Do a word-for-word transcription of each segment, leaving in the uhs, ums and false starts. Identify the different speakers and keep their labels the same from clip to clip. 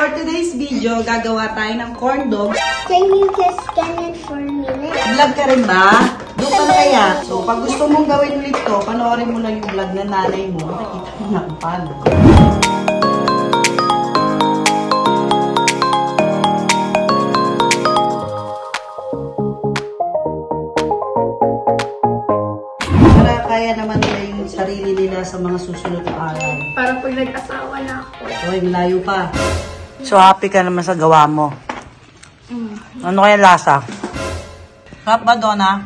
Speaker 1: For today's video, gagawa tayo ng corn dogs.
Speaker 2: Can you just scan it for me?
Speaker 1: Vlog ka rin ba? Doon ka na kaya? So, pag gusto mong gawin ulit to, panoorin mo lang yung vlog na nanay mo. Nakita mo na kung paano. Para kaya naman nila yung sarili nila sa mga susunod na araw.
Speaker 2: Para pag nag-asawa na ako.
Speaker 1: Hoy, malayo pa. So, happy ka naman sa gawa mo. Mm. Ano kaya lasa? Sarap ba, Donna?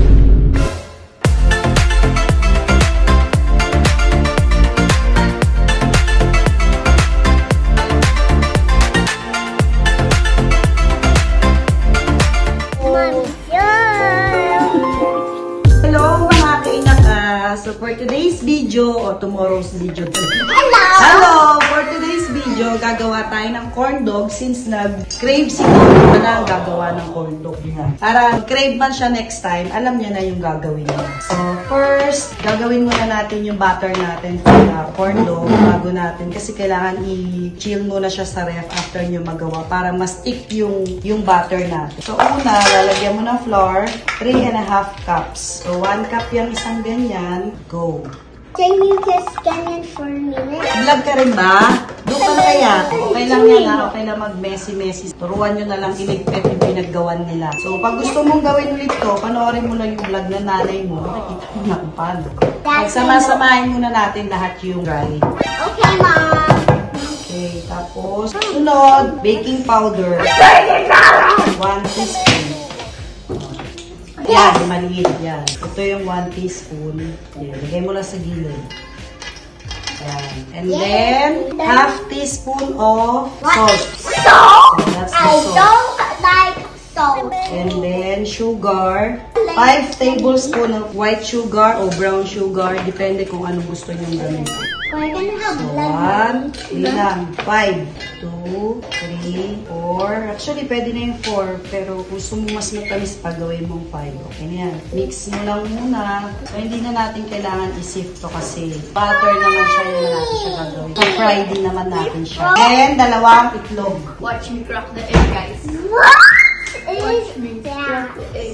Speaker 1: Hello, mga kainaka. So, for today's video, or tomorrow's video.
Speaker 2: Hello!
Speaker 1: Hello! For today's video, gagawa tayo ng corn dog since nag-crave si Donna na gagawa ng corn dog niya. Para crave man siya next time, alam niya na yung gagawin niya. So, first, gagawin muna natin yung batter natin for the corn dog bago natin. Kasi kailangan i-chill muna siya sa ref after nyo magawa para ma-stick yung, yung batter natin. So, una, lalagyan mo ng flour, three and a half cups. So, one cup yung isang ganyan. Go!
Speaker 2: Can you just scan it for me?
Speaker 1: Vlog ka rin ba? Doon ka na kaya? Okay lang yan ha? Okay lang mag-messy-messy. Turuan nyo na lang iligpit yung pinaggawan nila. So, pag gusto mong gawin ulit to, panoorin mo lang yung vlog na nanay mo. Nakita mo na kung paano. Pagsama-samahin muna natin lahat yung dry.
Speaker 2: Okay, Mom.
Speaker 1: Okay, tapos, sunod, baking powder. One teaspoon. Yan, maliit yan. Ito yung one teaspoon. Yan, lagay mo lang sa gilid. Yan. And then, half teaspoon of salt.
Speaker 2: Salt?
Speaker 1: So, that's the
Speaker 2: I
Speaker 1: salt.
Speaker 2: don't like salt.
Speaker 1: And then, sugar. five tablespoons of white sugar o brown sugar. Depende kung anong gusto nyo gamitin.
Speaker 2: We're gonna have
Speaker 1: So,
Speaker 2: blood.
Speaker 1: one, ilang? Five. Two, three, four. Actually, pwede na yung four. Pero kung gusto mo mas matamis pa, gawin mong five. Okay na yan. Mix mo lang muna. So, hindi na natin kailangan i-sift to kasi butter naman siya yung na natin siya gagawin. So, fry din naman natin siya. And dalawang itlog.
Speaker 3: Watch me crack the egg, guys.
Speaker 2: What
Speaker 3: Watch
Speaker 2: is
Speaker 3: me
Speaker 2: that?
Speaker 3: crack the egg.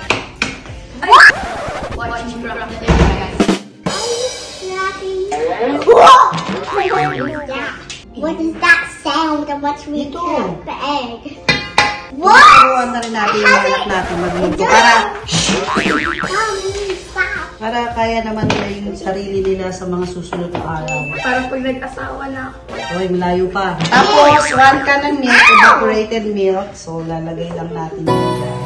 Speaker 3: Watch me crack the egg, guys.
Speaker 2: What is that sound? Watch me
Speaker 1: Ito.
Speaker 2: crack the egg.
Speaker 1: What? Turuan na rin natin yung anak natin magluto. Para,
Speaker 2: Mommy, stop.
Speaker 1: para kaya naman nila yung sarili nila sa mga susunod na araw.
Speaker 3: Para pag nag-asawa na ako.
Speaker 1: Hoy, malayo pa. Tapos, one can ng milk, evaporated milk. So, lalagay lang natin yun dyan.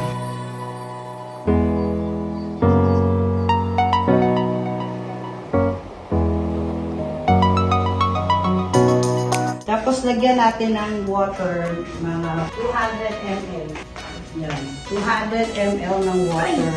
Speaker 1: Tapos, lagyan natin ng water, mga two hundred milliliters. Yan. two hundred milliliters ng water.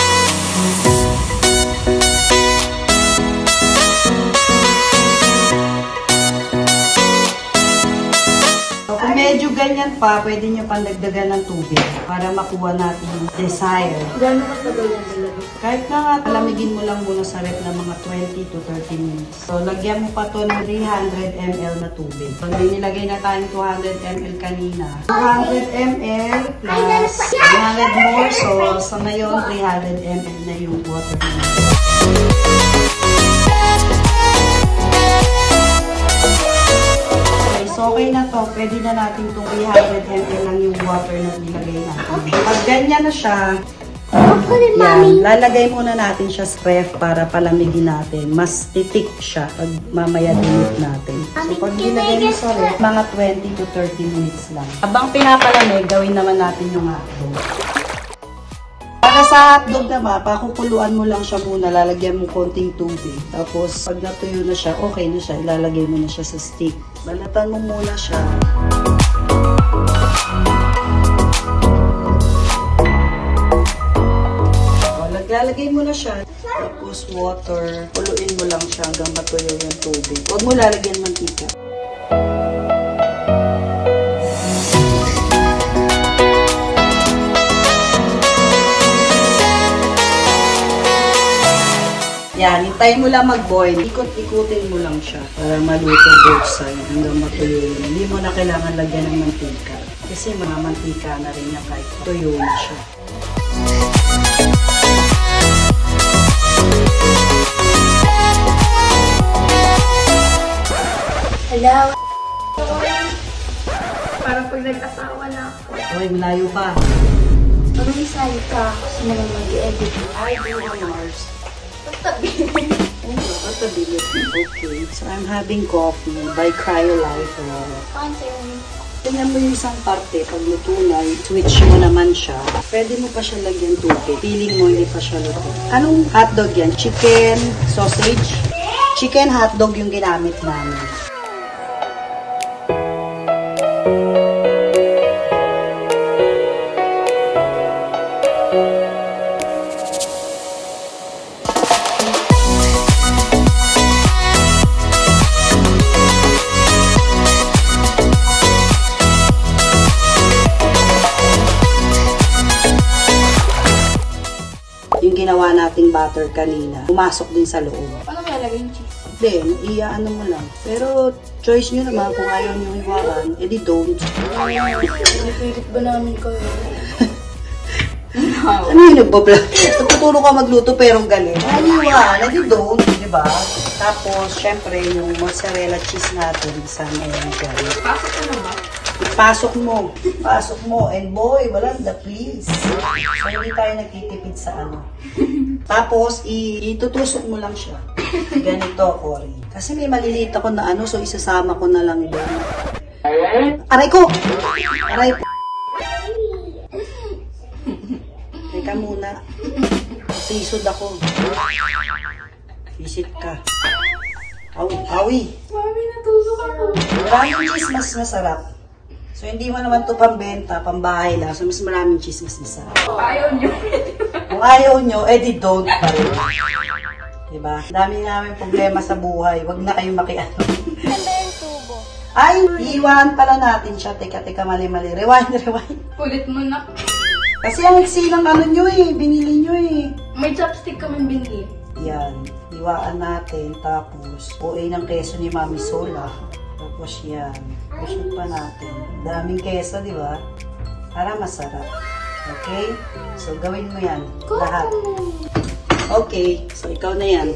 Speaker 1: So, kung medyo ganyan pa, pwede nyo pandagdagan ng tubig para makuha natin yung desire.
Speaker 3: Gano'n katagal yung nilagay?
Speaker 1: Kahit na nga, palamigin mo lang muna sa ref ng mga twenty to thirty minutes. So, lagyan mo pa to ng three hundred milliliters na tubig. So, nilagay na tayong two hundred milliliters kanina. two hundred milliliters plus one hundred more. So, sa ngayon, three hundred milliliters na yung water natin. So, okay na to. Pwede na natin itong three hundred milliliters lang yung water na nilagay natin. Pag ganyan na siya,
Speaker 2: I'll put it,
Speaker 1: yan,
Speaker 2: Mommy.
Speaker 1: lalagay muna natin siya sa ref para palamigin natin. Mas titik siya pag mamaya dinit natin. So, pag nilagay mo sa ref, mga twenty to thirty minutes lang. Habang pinapalamig, gawin naman natin yung hotdog. Para sa hotdog naman, pakukuluan mo lang siya muna, lalagyan mo konting tubig. Tapos, pag natuyo na siya, okay na siya, ilalagay mo na siya sa stick. Balatan mo muna siya. Lalagay mo na siya. Tapos water. Kuluin mo lang siya hanggang matuyo yung tubig. Huwag mo lalagyan mantika. Yan, hintayin mo lang mag-boil. Ikot-ikutin mo lang siya para maluto both side hanggang matuyo yun. Hindi mo na kailangan lagyan ng mantika. Kasi mga mantika na rin yan kahit tuyo na siya.
Speaker 3: Hello? Parang pag nag-asawa na ako.
Speaker 1: Hoy, malayo pa.
Speaker 3: Pag-isay ka, kasi naman mag-edit.
Speaker 1: Ay, do honors.
Speaker 3: Tabi.
Speaker 1: Oh, nakatabi. Okay, so I'm having coffee by Cryolife.
Speaker 3: Sponsor.
Speaker 1: Tingnan mo yung isang parte, pag luto na, switch mo naman siya. Pwede mo pa siya lagyan tubig. Feeling mo hindi pa siya luto. Anong hotdog yan? Chicken, sausage? Chicken hotdog yung ginamit namin. Yung ginawa nating butter kanina, pumasok din sa loob.
Speaker 3: Paano kaya lagay yung cheese?
Speaker 1: Then, iaano mo lang. Pero, choice nyo naman kung ayaw nyo iwakan, edi don't.
Speaker 3: Pinipilit ba namin kayo?
Speaker 1: Ano yung nagbablog? Tuturo ka magluto pero galing. Ayaw iwakan, edi don't, di ba? Tapos, syempre, yung mozzarella cheese natin, isama yan dyan.
Speaker 3: Pasok ko na ba?
Speaker 1: Pasok mo. Pasok mo. And boy, walang the please. So, hindi tayo nagtitipid sa ano. Tapos, i- itutusok mo lang siya. Ganito, Cory. Kasi may maliliit ako na ano, so isasama ko na lang doon. Aray ko! Aray po. Teka muna. Pisod ako. Visit ka. Aw, awi.
Speaker 3: Mami, natulog ako.
Speaker 1: Maraming cheese mas masarap. So, hindi mo naman ito pambenta, pambahay lang. So, mas maraming cheese mas masarap.
Speaker 3: Ayaw niyo.
Speaker 1: Kung ayaw nyo, edi don't pa rin. Diba? Dami namin problema sa buhay. Huwag na kayong makiano. Ay, iiwan pala natin siya. Teka, teka, mali-mali. Rewind, rewind.
Speaker 3: Ulit mo na.
Speaker 1: Kasi ang iksi ng ano nyo eh. Binili nyo eh.
Speaker 3: May chopstick kami binili.
Speaker 1: Yan. Iwaan natin. Tapos, O A ng keso ni Mami Sola. Tapos yan. Pusok pa natin. Daming keso, di ba? Para masarap. Okay? So, gawin mo yan. Lahat. Okay. So, ikaw na yan.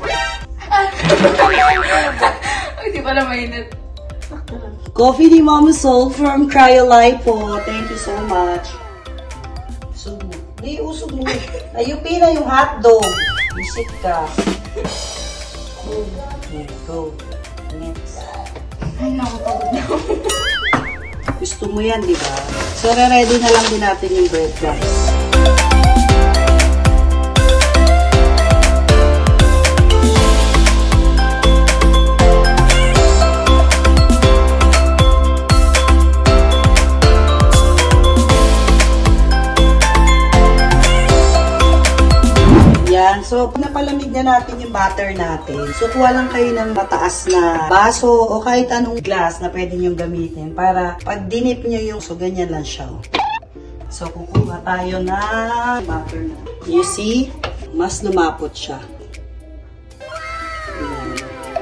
Speaker 3: Ay, di pala mainit. Sakto lang.
Speaker 1: Coffee ni Mama Soul from Cryolife po. Thank you so much. Usog mo. Di, usog mo. Ayupi na yung hotdog. Visit ka. Okay, go. Next.
Speaker 3: Ay, nakapagod na ako.
Speaker 1: Gusto mo yan, di ba? So, re-ready na lang din natin yung breadcrumbs. Yan. So, napalamig na natin yung butter natin. So, kuha lang kayo ng mataas na baso o kahit anong glass na pwede nyo gamitin para pag dinip nyo yung, so, ganyan lang siya. So, kukuha tayo na butter na. You see? Mas lumapot siya. Yan.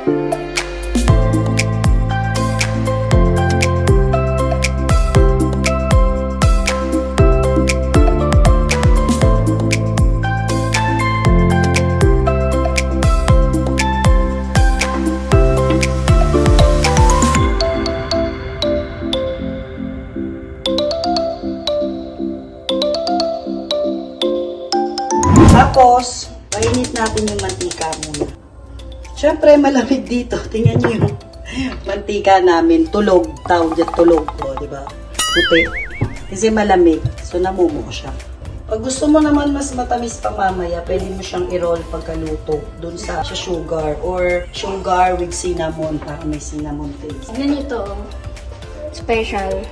Speaker 1: Tapos, painit natin yung mantika muna. Siyempre, malamig dito. Tingnan nyo yung mantika namin. Tulog. Tawag dyan, tulog po, di ba? Puti. Kasi malamig. So, namumuo siya. Pag gusto mo naman mas matamis pa mamaya, pwede mo siyang i-roll pagkaluto dun sa, sa sugar or sugar with cinnamon para may cinnamon taste.
Speaker 3: Ganito. Special.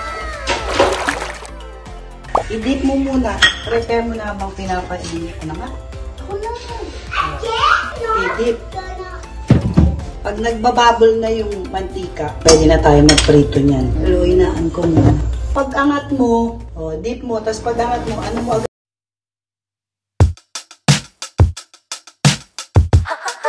Speaker 1: I-dip mo muna. Prepare mo na habang pinapainit ko naman.
Speaker 3: Ako na.
Speaker 1: I-dip. Pag nagbababble na yung mantika, pwede na tayo magprito niyan. Pero inaan ko muna. Pag angat mo, oh, dip mo, tapos pag angat mo, ano mo agad?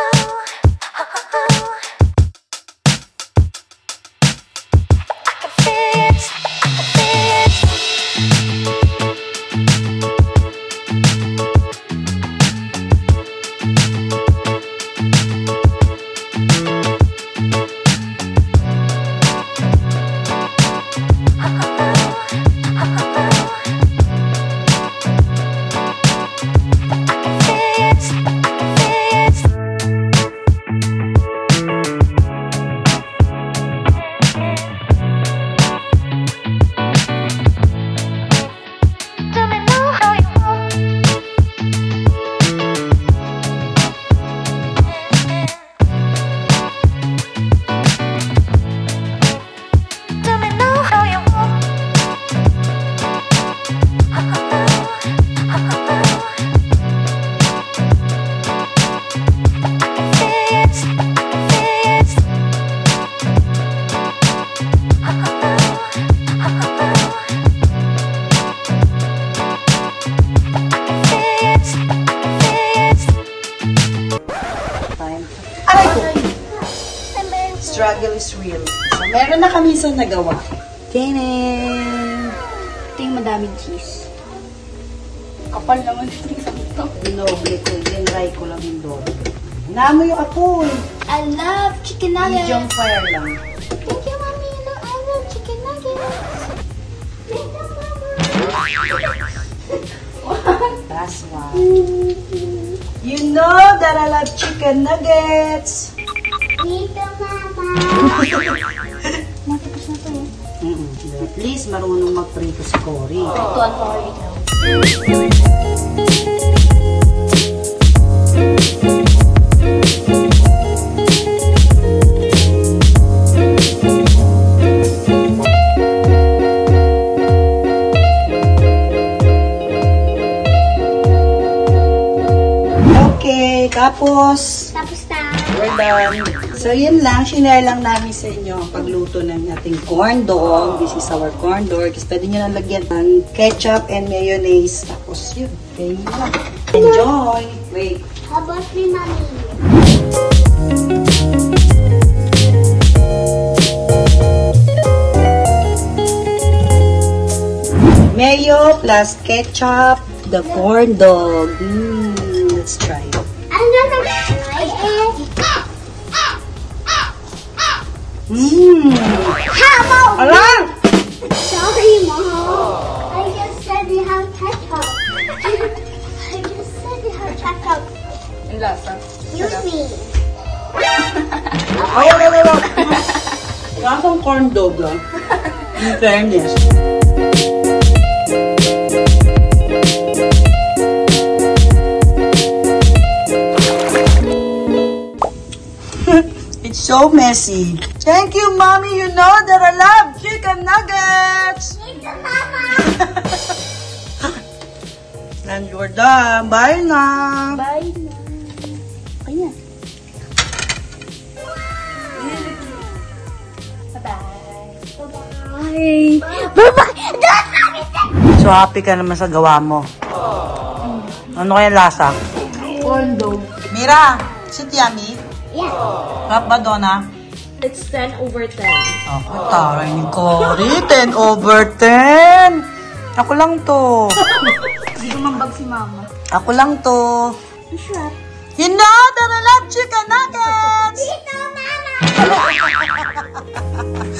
Speaker 1: is real. So, meron na kami isang nagawa. Tining!
Speaker 3: Ito yung madaming cheese. Kapal naman ito isang ito.
Speaker 1: Dinoble ko. Dinry ko lang yung doble. Namo yung apoy.
Speaker 3: I love chicken nuggets.
Speaker 1: Medium fire lang.
Speaker 3: Thank you, Mommy. I love, I love chicken nuggets. Thank you, Mama.
Speaker 1: That's why. You know that I love chicken nuggets.
Speaker 2: Dito, Mama.
Speaker 3: Matapos na to eh.
Speaker 1: Mm-mm. At least marunong magprito si Cory.
Speaker 3: Ito ang Cory now.
Speaker 1: Okay, tapos
Speaker 2: Tapos na.
Speaker 1: we're done. So, yun lang. Shinare lang namin sa inyo ang pagluto ng ating corn dog. This is our corn dog. Kasi pwede nyo lang lagyan ng ketchup and mayonnaise. Tapos yun. Okay, yun lang. Enjoy! Wait.
Speaker 2: How about me, Mommy?
Speaker 1: Mayo plus ketchup. The corn dog. Mm, let's try it.
Speaker 2: I'm gonna try it.
Speaker 1: Mmm!
Speaker 2: How about me?
Speaker 1: Alam!
Speaker 2: Sorry, Mom. I just said you have ketchup. I just said you have ketchup.
Speaker 3: Ang lasa.
Speaker 2: Excuse me.
Speaker 1: Ay, ay, ay, ay. Lasang corn dog lang. In fairness. It's so messy. Thank you, Mommy. You know that I love chicken nuggets.
Speaker 2: Dito, Mama.
Speaker 1: And you're done. Bye na.
Speaker 3: Bye na. Ayan. Bye-bye. Bye-bye.
Speaker 1: So happy ka naman sa gawa mo. Ano kaya lasa?
Speaker 3: Corn dog.
Speaker 1: Mira, is it yummy?
Speaker 2: Yeah.
Speaker 1: Rap ba, Donna?
Speaker 3: It's ten over ten.
Speaker 1: Ako, taray ni Cory. ten over ten. Ako lang to.
Speaker 3: Hindi gumambag si Mama.
Speaker 1: Ako lang to.
Speaker 3: Sure.
Speaker 1: You know that I love chicken nuggets.
Speaker 2: Dito, Mama.